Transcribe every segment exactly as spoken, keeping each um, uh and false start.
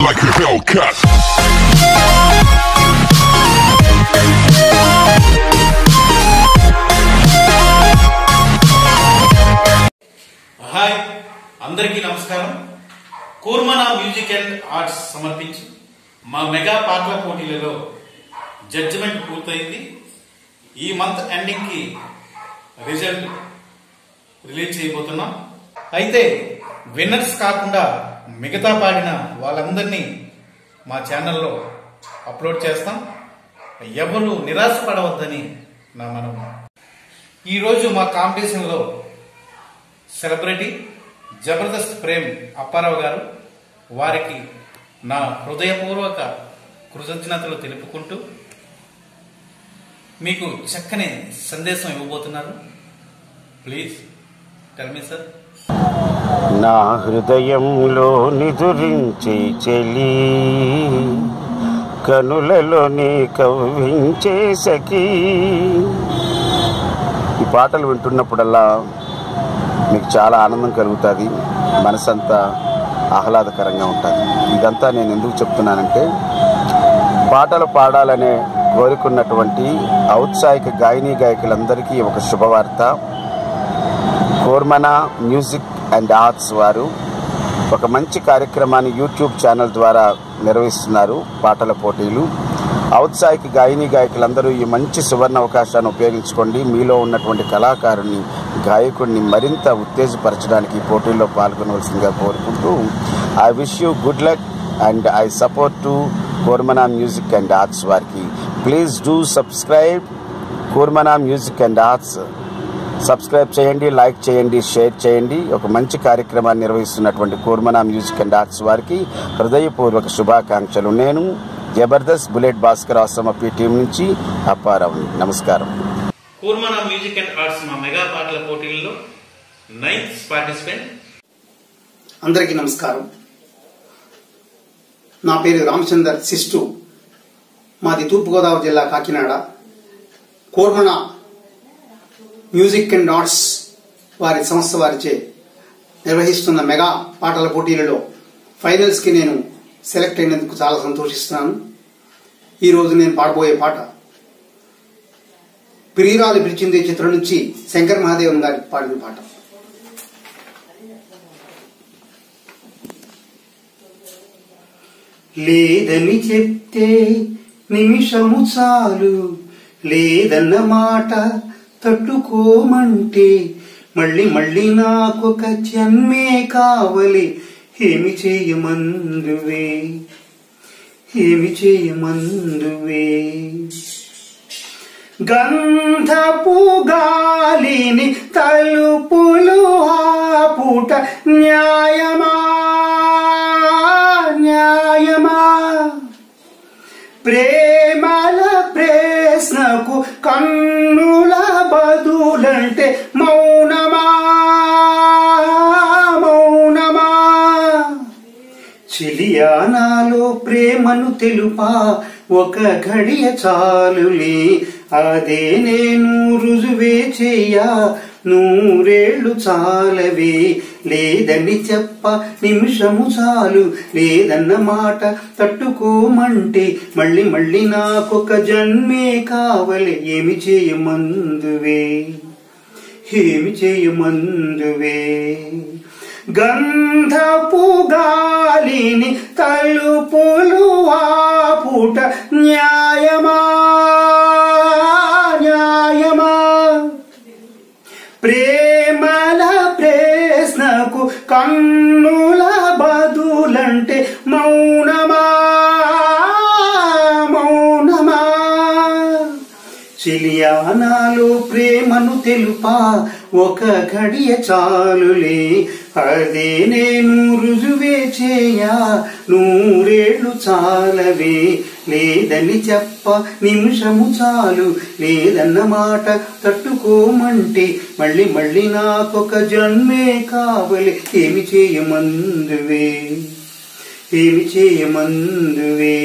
like a Hellcat. Hi అందరికీ నమస్కారం. Kurmana music and arts సమర్పించి మా మెగా పాటల పోటీలలో జడ్జిమెంట్ పూర్తయింది. ఈ మంత్ ఎండింగ్ కి రిజల్ట్ రిలీజ్ చేయబోతున్నాం. అయితే విన్నర్స్ కాకుండా మిగతా పాడిన వాళ్ళందరినీ మా ఛానల్లో అప్లోడ్ చేస్తాం. ఎవరు నిరాశపడవద్దని నా మనవి. ఈరోజు మా కాంపిటీషన్లో సెలబ్రిటీ జబర్దస్త్ ప్రేమ్ అప్పారావు గారు, వారికి నా హృదయపూర్వక కృతజ్ఞతలు తెలుపుకుంటూ మీకు చక్కని సందేశం ఇవ్వబోతున్నారు. Please tell me sir. నా హృదయంలో నిదురించే చెలి, కనులలోనే కవ్వించే సఖీ. ఈ పాటలు వింటున్నప్పుడల్లా మీకు చాలా ఆనందం కలుగుతుంది, మనసంతా ఆహ్లాదకరంగా ఉంటుంది. ఇదంతా నేను ఎందుకు చెప్తున్నానంటే, పాటలు పాడాలనే కోరుకున్నటువంటి ఔత్సాహిక గాయనీ గాయకులందరికీ ఒక శుభవార్త. కూర్మనా మ్యూజిక్ అండ్ ఆర్ట్స్ వారు ఒక మంచి కార్యక్రమాన్ని యూట్యూబ్ ఛానల్ ద్వారా నిర్వహిస్తున్నారు. పాటల పోటీలు. ఔత్సాహిక గాయనీ గాయకులందరూ ఈ మంచి సువర్ణ అవకాశాన్ని ఉపయోగించుకోండి. మీలో ఉన్నటువంటి కళాకారుని, గాయకుడిని మరింత ఉత్తేజపరచడానికి ఈ పోటీల్లో పాల్గొనవలసిందిగా కోరుకుంటూ, I wish you good luck and I support to Kurmana music and arts వారికి. Please do subscribe Kurmana music and arts. Subscribe చేయండి, లైక్ చేయండి, షేర్ చేయండి. ఒక మంచి కార్యక్రమాన్ని నిర్వహిస్తున్నటువంటి కూర్మనా మ్యూజిక్ అండ్ ఆర్ట్స్ వారికి హృదయపూర్వక శుభాకాంక్షలు. నేను జబర్దస్త్ బుల్లెట్ భాస్కర్ ఆశ్రమపి టీం నుంచి అప్పారావు. నమస్కారం. కూర్మనా మ్యూజిక్ అండ్ ఆర్ట్స్ మా మెగా పాటల పోటీల్లో నైన్త్ పార్టిసిపెంట్. అందరికీ నమస్కారం. నా పేరు రామచందర్ సిస్టు. మాది తూర్పుగోదావరి జిల్లా Kakinada. Kurmana music and arts వారి సంస్థ వారిచే నిర్వహిస్తున్న మెగా పాటల పోటీలలో ఫైనల్స్ కి నేను సెలెక్ట్ అయినందుకు చాలా సంతోషిస్తున్నాను. ఈరోజు నేను పాడబోయే పాట ప్రియురాలు పిలిచిందే చిత్రం నుంచి శంకర్ మహాదేవన్ గారి పాడిన పాట. లేదని చెప్తే నిమిషము చాలు, లేదన్న మాట తట్టుకోమంటే మళ్ళీ మళ్ళీ నాకొక జన్మే కావలి. ఏమి చేయమందువే, ఏమి చేయమందువే. గంధపు గాలిని తలుపులు ఆపుట న్యాయమా, న్యాయమా. ప్రేమల ప్రశ్నకు కన్నుల బదులంటే మౌనమా, మౌనమా. చిలియానాలో ప్రేమను తెలుపా ఒక ఘడియ చాలులే, అదే నేను రుజువే చెయ్యా నూరేళ్లు చాలవే. లేదని చెప్ప నిమిషము చాలు, లేదన్న మాట తట్టుకోమంటే మళ్ళీ మళ్ళీ నాకొక జన్మే కావలి. ఏమి చేయమందువే, ఏమి చేయమందువే. గంధపు గాలిని తలుపులు ఆపుట న్యాయమా, న్యాయమా. ప్రేమల ప్రశ్నకు కన్నుల బదులంటే మౌనమా, మౌనమా. చిలియానాలో ప్రేమను తెలుపా ఒక ఘడియ చాలులే, అదే నేను రుజువే చేయా నూరేళ్లు చాలవే. లేదని చెప్ప నిమిషము చాలు, లేదన్న మాట తట్టుకోమంటే మళ్ళీ మళ్ళీ నాకొక జన్మే కావలి. ఏమి చేయమందువే, ఏమి చేయమందువే.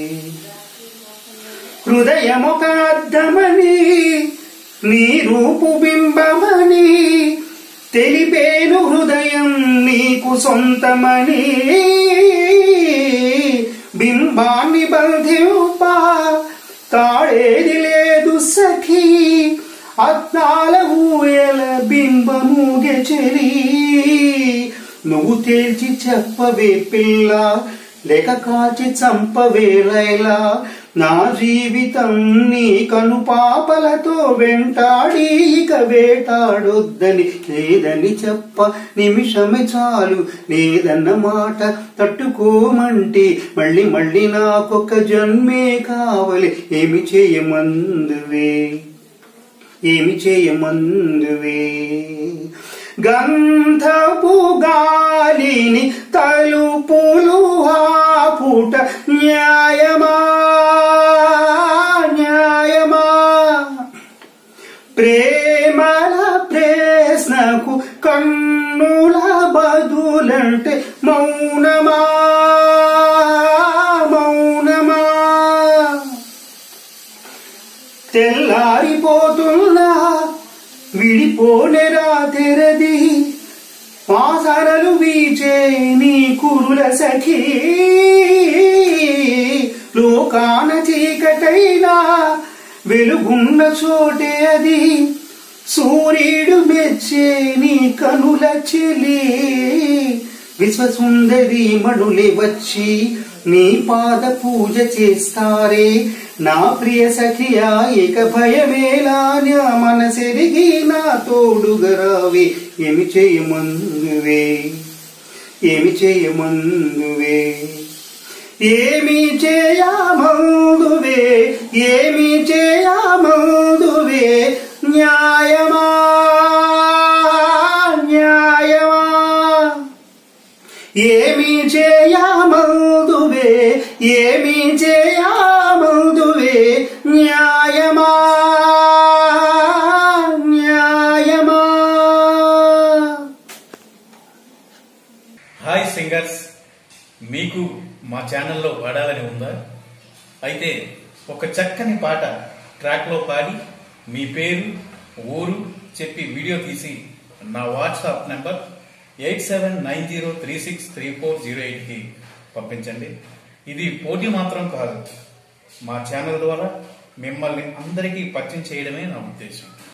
హృదయమొక అద్దమని నీ రూపు బింబమని తెలిపేను హృదయం నీకు సొంతమని. బింబాన్ని బంధింప తాడేది లేదు సఖీ అద్దాల ఊయల బింబముగె చెలి నువ్వు తేల్చి చెప్పవే పిల్ల లేక కాచి చంపవే లైలా నా జీవితం నీ కను పాపలతో వెంటాడి ఇక వేటాడొద్దని లేదని చెప్ప నిమిషమే చాలు లేదన్న మాట తట్టుకోమంటే మళ్ళీ మళ్ళీ నాకొక జన్మే కావాలి ఏమి చేయమందువే ఏమి చేయమందువే గంధపు గాలిని తలుపులు ఆపుట న్యాయమా న్యాయమా ప్రేమల ప్రశ్నకు కన్నుల బదులంటే మౌనమా మౌనమా తెల్లారిపోతున్నా విడిపోనెరా తెరది వాసనలు వీచే నీ కురుల సఖీ లోకాన చీకటైనా వెలుగున్న చోటే అది సూర్యుడు మెచ్చే నీ కనుల చెలి విశ్వసుందరి మణులే వచ్చి నీ పాద పూజ చేస్తారే నా ప్రియ సఖియా ఇక భయమేలా నా మనసెరిగి నా తోడుగరావే ఏమి చేయమందువే ఏమి చేయమందువే ఏమి చేయమందువే ఏమి చేయమందువే న్యాయమా న్యాయమా ఏమి చేయమందువే ఏమి చేయమందువే న్యాయమా న్యాయమా. హాయ్ సింగర్స్, మీకు మా ఛానల్లో పాడాలని ఉందా? అయితే ఒక చక్కని పాట ట్రాక్లో పాడి మీ పేరు ఊరు చెప్పి వీడియో తీసి నా WhatsApp number eight seven nine zero three six three four zero ఎయిట్కి పంపించండి. ఇది పోటీ మాత్రం కాదు, మా ఛానల్ ద్వారా మిమ్మల్ని అందరికీ పరిచయం చేయడమే నా ఉద్దేశం.